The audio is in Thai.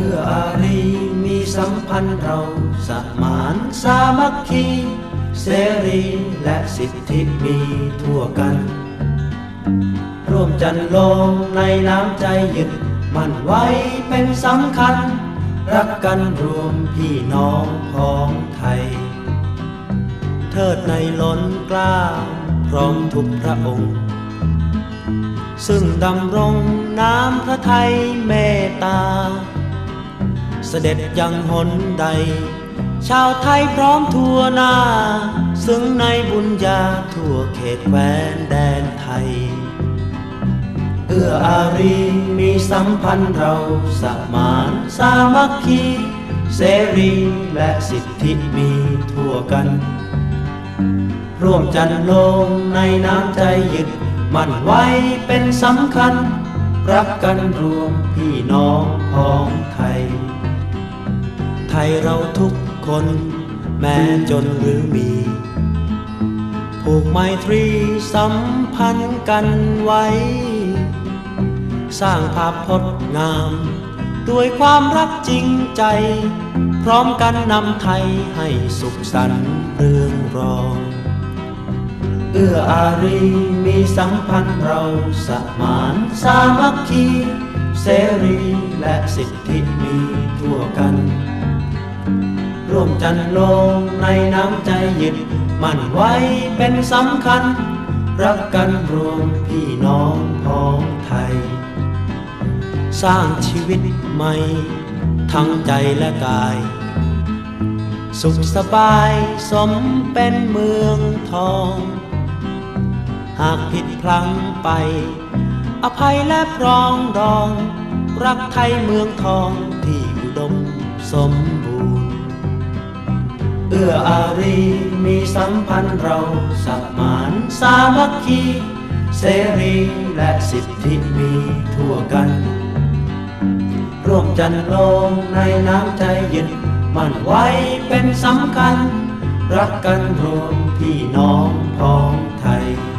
อื้ออารีมีสัมพันธ์เราสมานสามัคคีเสรีและสิทธิมีทั่วกันร่วมจันลงในน้ำใจยึดมั่นไว้เป็นสำคัญรักกันรวมพี่น้องพ้องไทยเทิดในล้นเกล้าพร้อมทุกพระองค์ซึ่งดำรงน้ำพระทัยเมตตาเสด็จยังหนใดชาวไทยพร้อมทั่วหน้าซึ่งในบุญญาทั่วเขตแคว้นแดนไทยเอื้ออารีมีสัมพันธ์เราสมานสามัคคีเสรีและสิทธิมีทั่วกันร่วมจันลงในน้ำใจยึดมั่นไว้เป็นสำคัญรักกันรวมพี่น้องพ้องไทยไทยเราทุกคนแม้จนหรือมีผูกไมตรีสัมพันธ์กันไว้สร้างภาพพจน์งามด้วยความรักจริงใจพร้อมกันนำไทยให้สุขสันต์เรืองรองเอื้ออารีมีสัมพันธ์เราสมานสามัคคีเสรีและสิทธิมีทั่วกันร่วมจันลงในน้ำใจยึดมั่นไว้เป็นสำคัญรักกันรวมพี่น้องพ้องไทยสร้างชีวิตใหม่ทั้งใจและกายสุขสบายสมเป็นเมืองทองหากผิดพลั้งไปอภัยและปรองดองรักไทยเมืองทองที่อุดมสมบูรณ์เอื้ออารีมีสัมพันธ์เราสมานสามัคคีเสรีและสิทธิมีทั่วกันร่วมจันลงในน้ำใจยึดมั่นไว้เป็นสำคัญรักกันรวมพี่น้องพ้องไทย